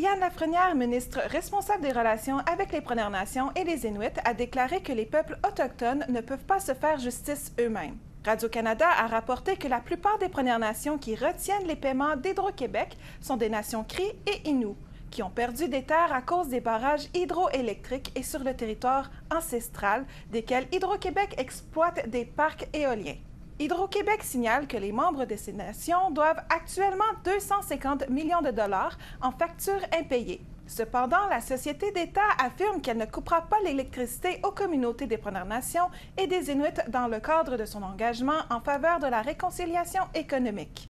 Brianne Lafrenière, ministre responsable des relations avec les Premières Nations et les Inuits, a déclaré que les peuples autochtones ne peuvent pas se faire justice eux-mêmes. Radio-Canada a rapporté que la plupart des Premières Nations qui retiennent les paiements d'Hydro-Québec sont des nations Cris et Inuits, qui ont perdu des terres à cause des barrages hydroélectriques et sur le territoire ancestral, desquels Hydro-Québec exploite des parcs éoliens. Hydro-Québec signale que les membres de ces nations doivent actuellement 250 millions de dollars en factures impayées. Cependant, la société d'État affirme qu'elle ne coupera pas l'électricité aux communautés des Premières Nations et des Inuits dans le cadre de son engagement en faveur de la réconciliation économique.